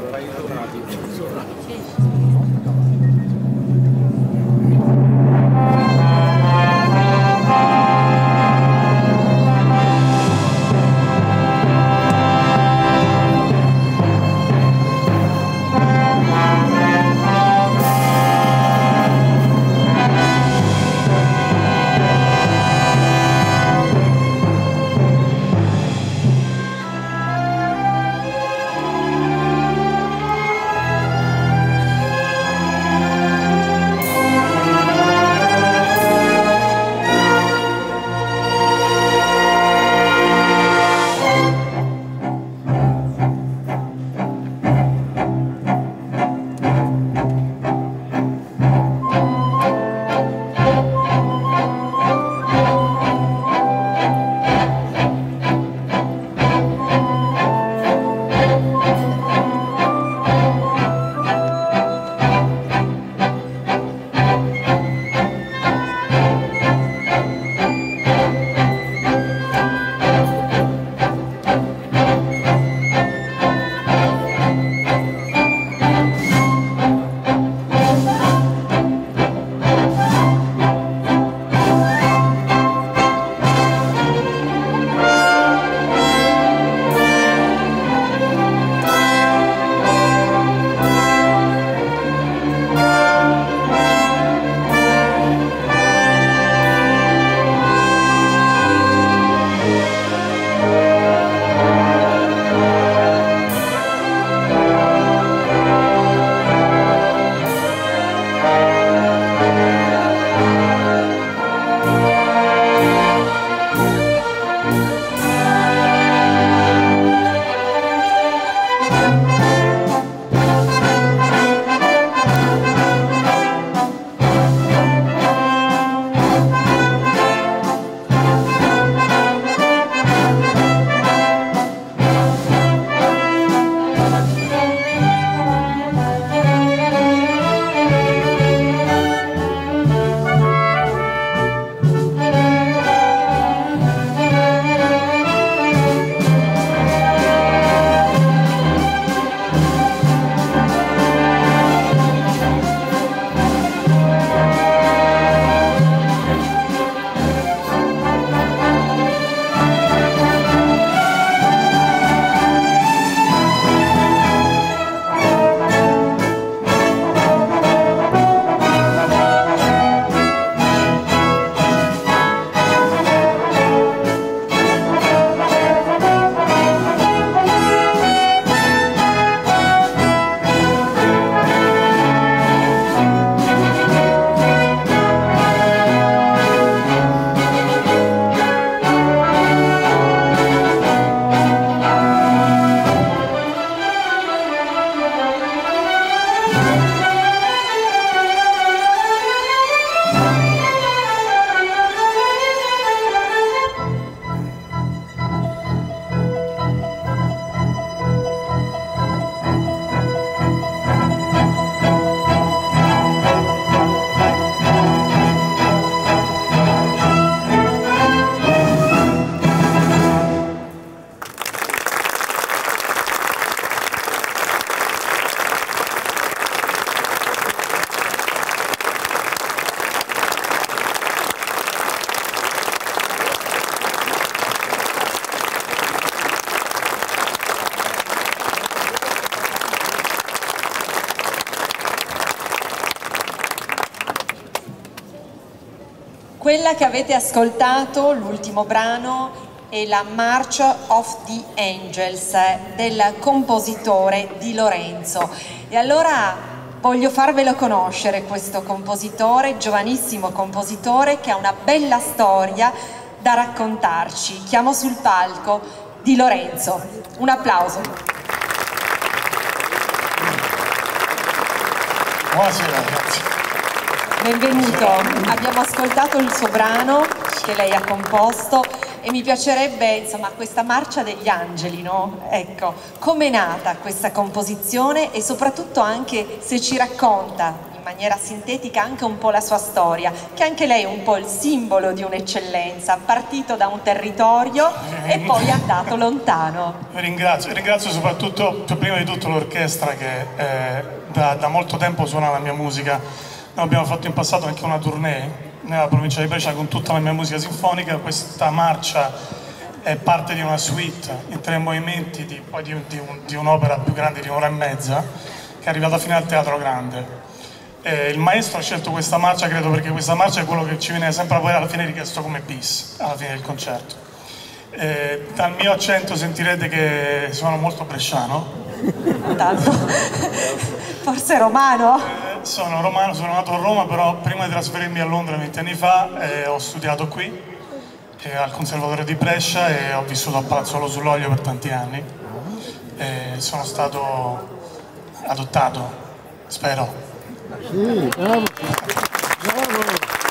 Quella che avete ascoltato, l'ultimo brano, è la March of the Angels del compositore Di Lorenzo. E allora voglio farvelo conoscere questo compositore, giovanissimo compositore che ha una bella storia da raccontarci. Chiamo sul palco Di Lorenzo. Un applauso. Buonasera ragazzi. Benvenuto, abbiamo ascoltato il suo brano che lei ha composto e mi piacerebbe, insomma, questa Marcia degli Angeli, no? Ecco, com'è nata questa composizione e soprattutto anche se ci racconta in maniera sintetica anche un po' la sua storia, che anche lei è un po' il simbolo di un'eccellenza, partito da un territorio e poi è andato lontano. Ringrazio soprattutto, prima di tutto, l'orchestra che da molto tempo suona la mia musica. Noi abbiamo fatto in passato anche una tournée nella provincia di Brescia con tutta la mia musica sinfonica. Questa marcia è parte di una suite in 3 movimenti di un'opera più grande di 1 ora e mezza, che è arrivata fino al Teatro Grande. Il maestro ha scelto questa marcia, credo, perché questa marcia è quello che ci viene sempre poi alla fine richiesto come bis, alla fine del concerto. Dal mio accento sentirete che sono molto bresciano. Tanto. Forse romano? Sono romano, sono nato a Roma, però prima di trasferirmi a Londra 20 anni fa ho studiato qui al Conservatorio di Brescia e ho vissuto a Palazzolo sull'Olio per tanti anni. Sono stato adottato, spero. Sì, bravo. Bravo.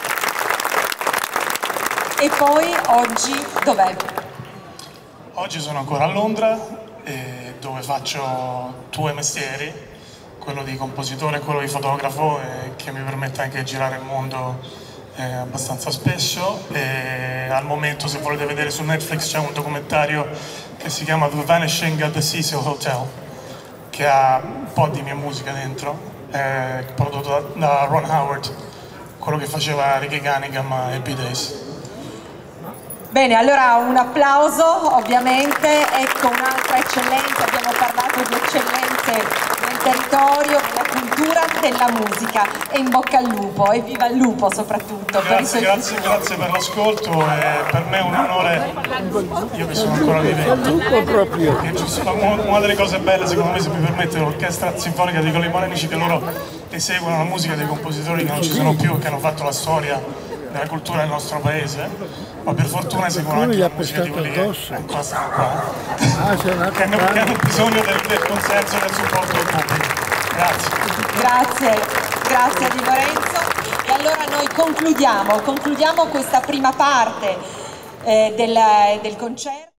E poi oggi dov'è? Oggi sono ancora a Londra, dove faccio 2 mestieri, quello di compositore e quello di fotografo, che mi permette anche di girare il mondo abbastanza spesso. E al momento, se volete vedere su Netflix, c'è un documentario che si chiama The Vanishing at the Cecil Hotel, che ha un po' di mia musica dentro, prodotto da Ron Howard, quello che faceva Ricky Cunningham a Happy Days. Bene, allora un applauso ovviamente. Ecco un'altra eccellenza, abbiamo parlato di eccellenze nel territorio, nella cultura, della musica, e in bocca al lupo, e viva il lupo soprattutto. Grazie per l'ascolto, per me è un onore, io che sono ancora vivente. Una delle cose belle, secondo me, se mi permette, l'orchestra sinfonica di Colli Morenici, che loro eseguono la musica dei compositori che non ci sono più, che hanno fatto la storia della cultura del nostro paese, ma per fortuna eseguono anche la musica di quelli che ancora stanno qua, che hanno bisogno del consenso e del supporto del pubblico. Grazie Di Lorenzo. E allora noi concludiamo questa prima parte del concerto.